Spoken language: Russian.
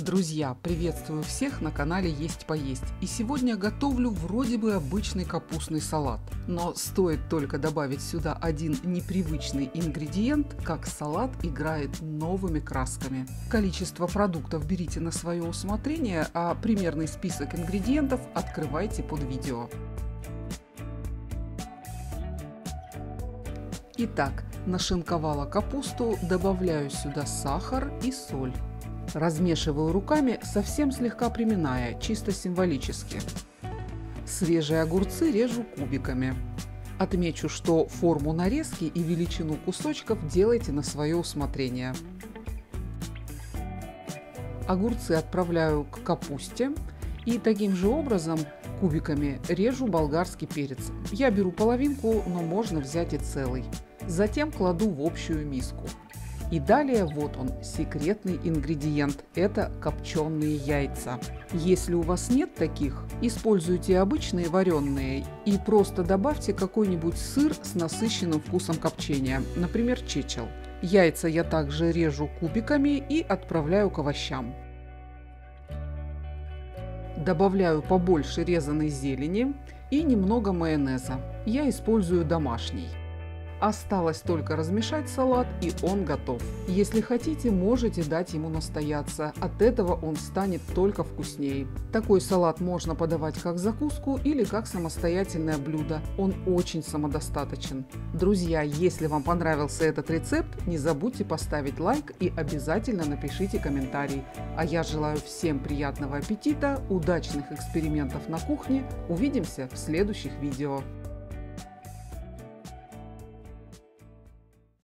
Друзья, приветствую всех на канале Есть Поесть. И сегодня готовлю вроде бы обычный капустный салат. Но стоит только добавить сюда один непривычный ингредиент, как салат играет новыми красками. Количество продуктов берите на свое усмотрение, а примерный список ингредиентов открывайте под видео. Итак, нашинковала капусту, добавляю сюда сахар и соль. Размешиваю руками, совсем слегка приминая, чисто символически. Свежие огурцы режу кубиками. Отмечу, что форму нарезки и величину кусочков делайте на свое усмотрение. Огурцы отправляю к капусте и таким же образом кубиками режу болгарский перец. Я беру половинку, но можно взять и целый. Затем кладу в общую миску. И далее вот он, секретный ингредиент – это копченые яйца. Если у вас нет таких, используйте обычные вареные и просто добавьте какой-нибудь сыр с насыщенным вкусом копчения, например, чечил. Яйца я также режу кубиками и отправляю к овощам. Добавляю побольше резаной зелени и немного майонеза. Я использую домашний. Осталось только размешать салат, и он готов. Если хотите, можете дать ему настояться. От этого он станет только вкуснее. Такой салат можно подавать как закуску или как самостоятельное блюдо. Он очень самодостаточен. Друзья, если вам понравился этот рецепт, не забудьте поставить лайк и обязательно напишите комментарий. А я желаю всем приятного аппетита, удачных экспериментов на кухне. Увидимся в следующих видео.